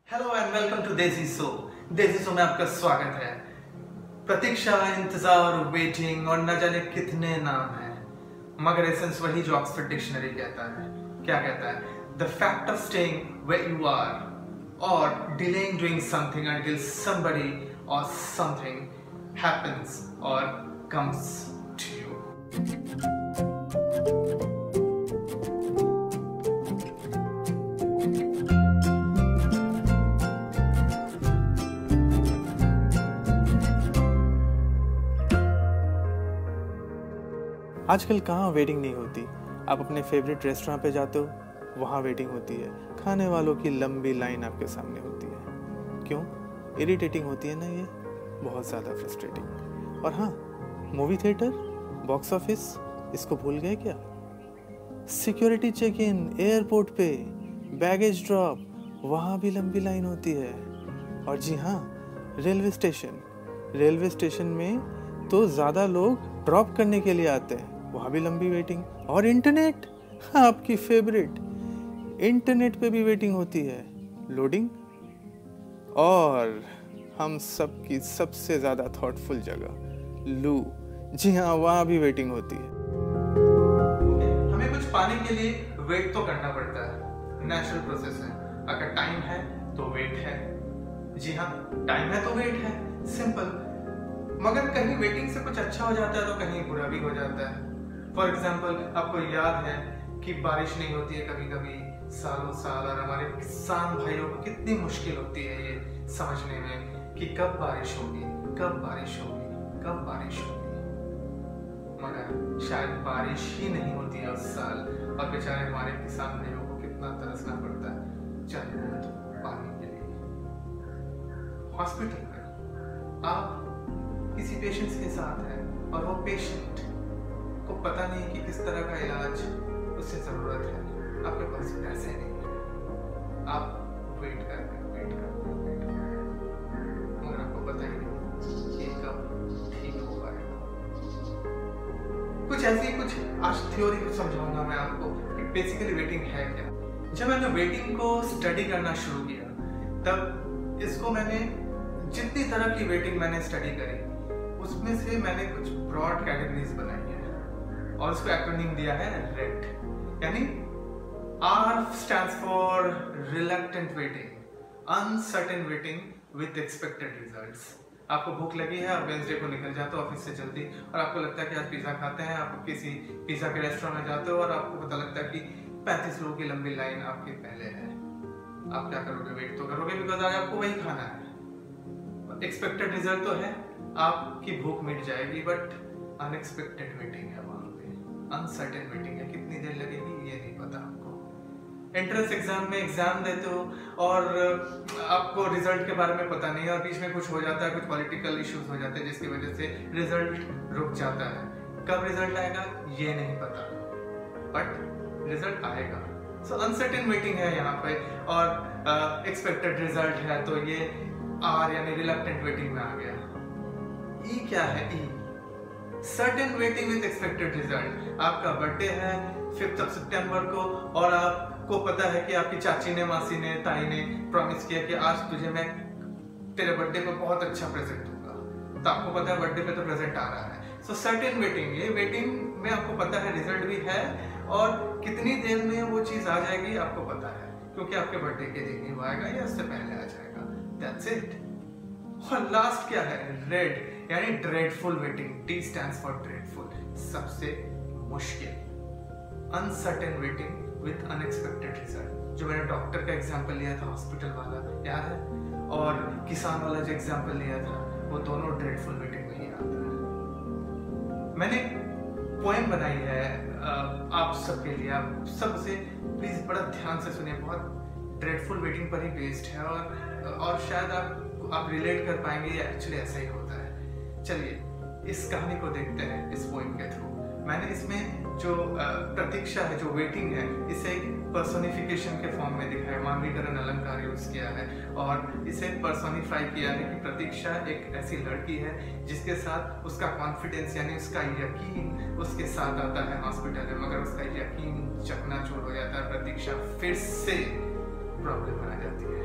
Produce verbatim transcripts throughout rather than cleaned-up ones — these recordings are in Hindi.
Hello and welcome to Desi show. Desi show में आपका स्वागत है। प्रतीक्षा, इंतजार, वेटिंग और न जाने कितने नाम हैं, मगर एसेंस वही जो ऑक्सफोर्ड डिक्शनरी कहता है। क्या कहता है? The fact of staying where you are और delaying doing something until somebody or something happens or comes to you. आजकल कहाँ वेटिंग नहीं होती। आप अपने फेवरेट रेस्टोरेंट पे जाते हो, वहाँ वेटिंग होती है। खाने वालों की लंबी लाइन आपके सामने होती है। क्यों? इरिटेटिंग होती है ना ये, बहुत ज़्यादा फ्रस्ट्रेटिंग। और हाँ, मूवी थिएटर, बॉक्स ऑफिस, इसको भूल गए क्या? सिक्योरिटी चेक इन, एयरपोर्ट पे, बैगेज ड्रॉप, वहाँ भी लंबी लाइन होती है। और जी हाँ, रेलवे स्टेशन रेलवे स्टेशन में तो ज़्यादा लोग ड्रॉप करने के लिए आते हैं, वहाँ भी लंबी वेटिंग। और इंटरनेट, आपकी फेवरेट, इंटरनेट पे भी वेटिंग होती है, लोडिंग। और हम सब की सबसे ज़्यादा थॉटफुल जगह, लू, जी हाँ, वहाँ भी वेटिंग होती है। हमें कुछ पाने के लिए वेट तो करना पड़ता है, नेचुरल प्रोसेस है। अगर टाइम है तो वेट है। जी हाँ, टाइम है तो वेट है, सिंपल। मगर कहीं वेटिंग से कुछ अच्छा हो जाता है तो कहीं बुरा भी हो जाता है। फॉर एग्जाम्पल, आपको याद है कि बारिश नहीं होती है कभी कभी सालों साल, और हमारे किसान भाइयों को कितनी मुश्किल होती है ये समझने में कि कब बारिश होगी, कब बारिश होगी, कब बारिश होगी। मगर शायद बारिश ही नहीं होती है उस साल, और बेचारे हमारे किसान भाइयों को कितना तरसना पड़ता है चंद बूंद पानी के लिए। हॉस्पिटल में आप किसी पेशेंट के साथ है और वो पेशेंट को पता नहीं कि किस तरह का इलाज उससे जरूरत है, आपके पास पैसे नहीं है, आप वेट कर रहे हो, वेट कर रहे हो, वेट कर रहे हो, मगर आपको पता ही नहीं कि कब ठीक हो पाएगा। कुछ ऐसी कुछ आज थ्योरी समझाऊंगा मैं आपको कि बेसिकली वेटिंग है क्या। जब मैंने वेटिंग को स्टडी करना शुरू किया, तब इसको मैंने जितनी तरह की वेटिंग मैंने स्टडी करी, उसमें से मैंने कुछ ब्रॉड कैटेगरीज बनाई है और उसको एक्रोनिम दिया है रेड, यानी R stands for reluctant waiting, uncertain waiting with expected results. आपको भूख लगी है, आप वेंसडे को निकल जाते हो ऑफिस से जल्दी, और आपको लगता है कि आज पिज्जा खाते हैं। आप किसी पिज्जा के रेस्टोरेंट में जाते हो और आपको पता लगता है कि पैंतीस लोगों की लंबी लाइन आपके पहले है। आप क्या करोगे? वेट तो करोगे, बिकॉज आज आपको वही खाना है। एक्सपेक्टेड रिजल्ट तो है, आपकी भूख मिट जाएगी, बट अनएक्सपेक्टेड वेटिंग है वहां पे, अनसर्टेन वेटिंग है। कितनी देर लगेगी ये नहीं पता आपको। एंट्रेंस एग्जाम में एग्जाम देते हो और आपको रिजल्ट के बारे में पता नहीं है, और बीच में कुछ हो जाता है, कुछ पॉलिटिकल इश्यूज हो जाते हैं जिसकी वजह से रिजल्ट रुक जाता है। कब रिजल्ट आएगा ये नहीं पता, बट रिजल्ट आएगा। सो अनसर्टेन वेटिंग है यहाँ पे, और एक्सपेक्टेड uh, रिजल्ट है, तो ये आर यानी रिलक्टेंट वेटिंग में आ गया। ई क्या है? E certain waiting with expected result. आपका बर्थडे है फिफ्थ ऑफ सितंबर को, और आपको पता है कि आपकी चाची ने, मासी ने, ताई ने प्रॉमिस किया कि आज तुझे मैं तेरे बर्थडे पे बहुत अच्छा प्रेजेंट दूंगा, तो आपको पता है बर्थडे पे तो प्रेजेंट आ रहा है। सो सर्टेन वेटिंग, ये वेटिंग में आपको पता है रिजल्ट भी है, और कितनी देर में वो चीज आ जाएगी आपको पता है, क्योंकि आपके बर्थडे के दिन ही वो आएगा या उससे पहले आ जाएगा। That's it. और लास्ट क्या है? रेड, यानी dreadful waiting. D stands for dreadful, सबसे मुश्किल, uncertain waiting with unexpected result. जो मैंने डॉक्टर का एग्जांपल लिया था, हॉस्पिटल वाला, याद है? और किसान वाला जो एग्जांपल लिया था, वो दोनों ड्रेडफुल वेटिंग में ही आता है। मैंने पोएम बनाई है आप सबके लिए, आप सब उसे प्लीज बड़ा ध्यान से सुनिए। बहुत ड्रेडफुल वेटिंग पर ही बेस्ड है, और और शायद आप आप रिलेट कर पाएंगे, ये एक्चुअली ऐसा ही होता है। चलिए इस कहानी को देखते हैं इस पोएम के थ्रू। मैंने इसमें जो प्रतीक्षा है, जो वेटिंग है, इसे एक पर्सोनिफिकेशन के फॉर्म में दिखाया, मानवीकरण अलंकार यूज किया है, और इसे पर्सोनिफाई किया है कि प्रतीक्षा एक ऐसी लड़की है जिसके साथ उसका कॉन्फिडेंस यानी उसका यकीन उसके साथ आता है हॉस्पिटल में, मगर उसका यकीन चकनाचूर हो जाता है। प्रतीक्षा फिर से प्रॉब्लम आ जाती है।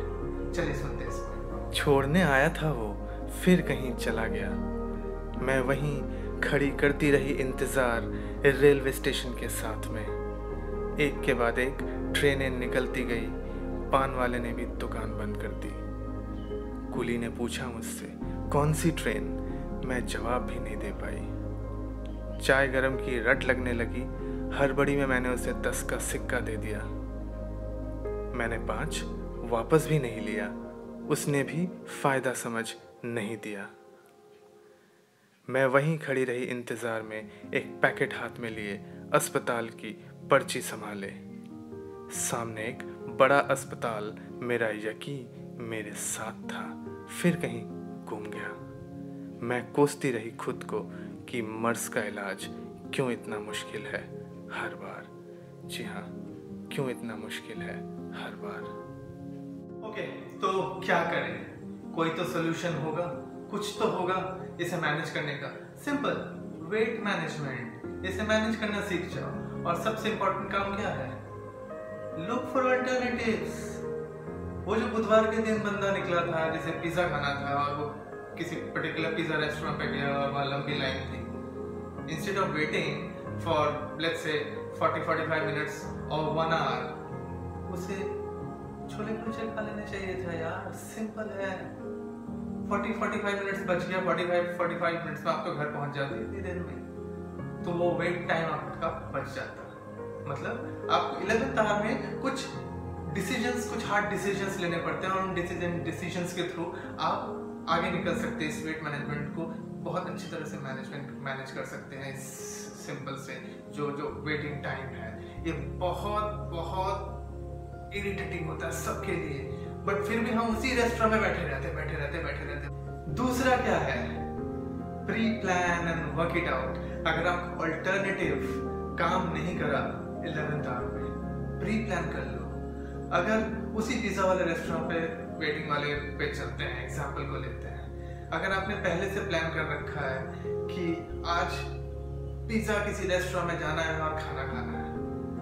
चलिए सुनते हैं इसको। छोड़ने आया था वो, फिर कहीं चला गया। मैं वहीं खड़ी करती रही इंतज़ार रेलवे स्टेशन के साथ में। एक के बाद एक ट्रेनें निकलती गई। पान वाले ने भी दुकान बंद कर दी। कुली ने पूछा मुझसे कौन सी ट्रेन, मैं जवाब भी नहीं दे पाई। चाय गरम की रट लगने लगी। हड़बड़ी में मैंने उसे दस का सिक्का दे दिया। मैंने पाँच वापस भी नहीं लिया। उसने भी फायदा समझ नहीं दिया। मैं वहीं खड़ी रही इंतज़ार में, एक पैकेट हाथ में लिए अस्पताल की पर्ची संभाले। सामने एक बड़ा अस्पताल, मेरा यकीन मेरे साथ था, फिर कहीं गुम गया। मैं कोसती रही खुद को कि मर्ज का इलाज क्यों इतना मुश्किल है हर बार। जी हाँ, क्यों इतना मुश्किल है हर बार। ओके, तो क्या करें? कोई तो सोल्यूशन होगा, कुछ तो होगा इसे मैनेज करने का। Simple, wait management. इसे मैनेज करना सीख जाओ। और सबसे इंपॉर्टेंट काम क्या है? Look for alternatives. वो जो बुधवार के दिन बंदा निकला था जिसे पिज्जा खाना था और वो किसी पर्टिकुलर पिज्जा रेस्टोरेंट पे गया और वहाँ लंबी लाइन थी। Instead of waiting for let's say forty forty five minutes और वन आवर, उसे छोले कुलचे खा लेने चाहिए था यार। सिंपल है। फोर्टी फोर्टी फाइव मिनट्स बच गया। Forty five forty five minutes में आप तो घर पहुंच जाते इतनी देर में, तो वो वेट टाइम आपका बच जाता। मतलब आपको इलेवेंथ आवर में कुछ डिसीजंस, कुछ हार्ड डिसीजंस लेने पड़ते हैं और उन डिसीजन डिसीजंस के थ्रू आप आगे निकल सकते हैं। इस वेट मैनेजमेंट को बहुत अच्छी तरह से मैनेजमेंट मैनेज कर सकते हैं। इस सिंपल से जो जो वेटिंग टाइम है, ये बहुत बहुत इरिटेटिंग होता है सबके लिए, बट फिर भी हम उसी रेस्टोरेंट में बैठे रहते बैठे रहते बैठे रहते दूसरा क्या है? Pre plan and work it out. अगर आपको अल्टरनेटिव काम नहीं करा इलेवेंथ आवर में, प्री प्लान कर लो। अगर उसी पिज्जा वाले रेस्टोरेंट पे वेटिंग वाले पे चलते हैं, एग्जांपल को लेते हैं। अगर आपने पहले से प्लान कर रखा है कि आज पिज्जा किसी रेस्टोरेंट में जाना है और खाना खाना है,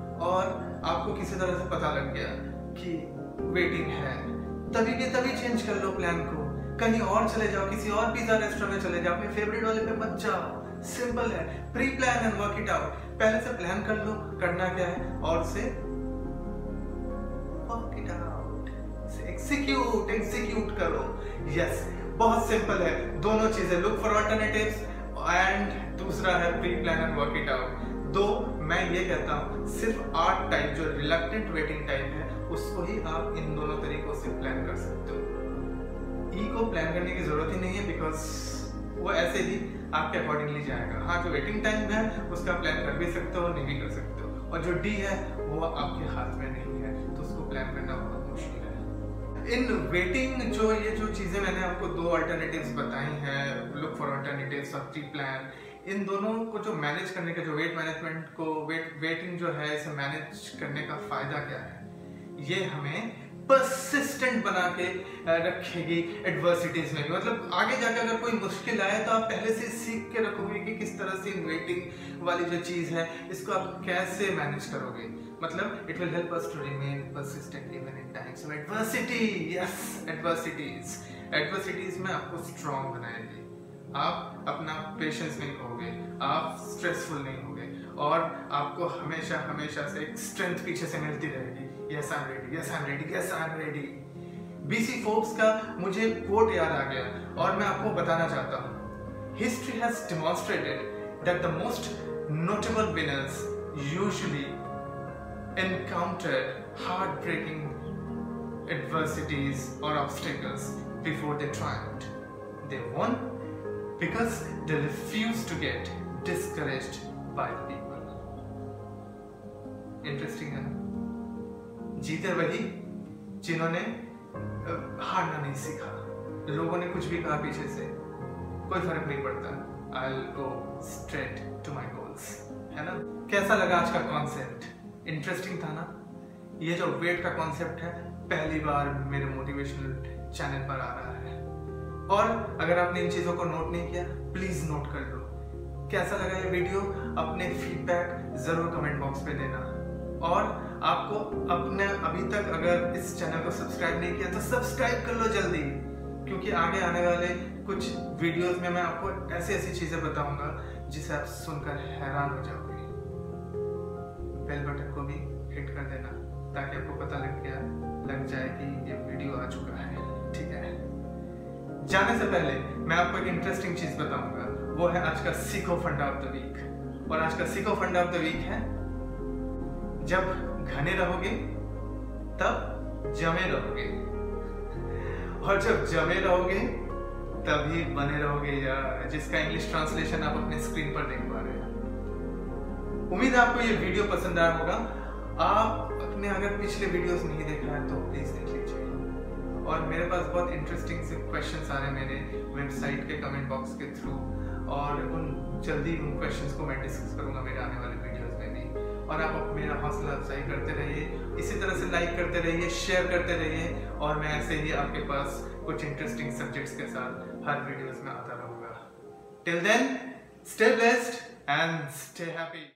और आपको किसी तरह से पता लग गया कि वेटिंग है, तभी के तभी चेंज कर लो प्लान को। कहीं और चले जाओ, किसी और पिज्जा रेस्टोरेंट में चले जाओ, अपने फेवरेट वाले पे मत जाओ। सिंपल है, pre plan and work it out. पहले से प्लान कर लो करना क्या है और से work it out, execute execute करो। यस, बहुत सिंपल है दोनों चीजें, लुक फॉर अल्टरनेटिव्स एंड दूसरा है pre plan and work it out. दो मैं ये कहता हूँ सिर्फ आठ टाइप जो रिलक्टेंट वेटिंग टाइम है उसको ही आप इन दोनों तरीकों से प्लान कर सकते हो। ई को प्लान करने की जरूरत ही नहीं है, बिकॉज वो ऐसे ही आपके अकॉर्डिंगली जाएगा। हाँ, जो वेटिंग टाइम है उसका प्लान कर भी सकते हो, नहीं भी कर सकते हो, और जो डी है वो आपके हाथ में नहीं है, तो उसको प्लान करना बहुत मुश्किल है। इन वेटिंग जो ये जो चीजें मैंने आपको दो अल्टरनेटिव्स बताई हैं, लुक फॉर अल्टरनेटिव्स और प्री प्लान, इन दोनों को जो मैनेज करने का, जो वेट मैनेजमेंट को वेट वेटिंग जो है इसे मैनेज करने का फायदा क्या है? ये हमें परसिस्टेंट बना के रखेगी एडवर्सिटीज में भी। मतलब आगे जाकर अगर कोई मुश्किल आए तो आप पहले से सीख के रखोगे कि किस तरह से वेटिंग वाली जो चीज है इसको आप कैसे मैनेज करोगे। मतलब it will help us to remain persistent even in times of adversity. Yes, adversities adversities में आपको स्ट्रांग बनाएगी। आप अपना पेशेंस नहीं खोगे, आप स्ट्रेसफुल नहीं होगे, और आपको हमेशा हमेशा से एक स्ट्रेंथ पीछे से मिलती रहेगी। Yes I am ready, yes I am ready, yes I am ready. BC Forbes का मुझे कोट याद आ गया और मैं आपको बताना चाहता हूँ। History has demonstrated that the most notable winners usually encountered heart breaking adversities और obstacles before they triumphed. They won because they refused to get discouraged by the people. Interesting है ना? जीते वही जिन्होंने हारना नहीं सीखा। लोगों ने कुछ भी कहा पीछे से, कोई फर्क नहीं पड़ता। I'll go straight to my goals, है ना? कैसा लगा आज का कॉन्सेप्ट? इंटरेस्टिंग था ना? ये जो वेट का कॉन्सेप्ट है पहली बार मेरे मोटिवेशनल चैनल पर आ रहा है, और अगर आपने इन चीजों को नोट नहीं किया प्लीज नोट कर लो। कैसा लगा ये वीडियो? अपने फीडबैक जरूर कमेंट बॉक्स पे देना। और आपको अपने अभी तक अगर इस चैनल को सब्सक्राइब नहीं किया तो सब्सक्राइब कर लो जल्दी, क्योंकि आगे आने वाले कुछ वीडियोस में मैं आपको ऐसी ऐसी चीजें बताऊंगा जिसे आप सुनकर हैरान हो जाओगे। बेल बटन को भी हिट कर देना ताकि आपको पता लग गया लग जाए कि ये वीडियो आ चुका है, ठीक है। जाने से पहले मैं आपको एक इंटरेस्टिंग चीज बताऊंगा, वो है आज का सीखो फंडा ऑफ द वीक। और आज का सीखो फंडा ऑफ द वीक है, जब घने रहोगे तब जमे रहोगे, और जब जमे रहोगे तभी बने रहोगे यार, जिसका इंग्लिश ट्रांसलेशन आप अपने स्क्रीन पर देख पा रहे हैं। उम्मीद है आपको ये वीडियो पसंद आया होगा। आप अपने अगर पिछले वीडियोस नहीं देखा है तो प्लीज देख लीजिए। और मेरे पास बहुत इंटरेस्टिंग से क्वेश्चंस आ रहे हैं मेरे वेबसाइट के कमेंट बॉक्स के थ्रू, और उन जल्दी उन क्वेश्चंस को मैं डिस्कस करूंगा मेरे आने वाले वीडियोस में भी। और आप मेरा हौसला अफजाई करते रहिए, इसी तरह से लाइक करते रहिए, शेयर करते रहिए, और मैं ऐसे ही आपके पास कुछ इंटरेस्टिंग सब्जेक्ट्स के साथ हर वीडियोस में आता रहूंगा। Till then, stay blessed and stay happy.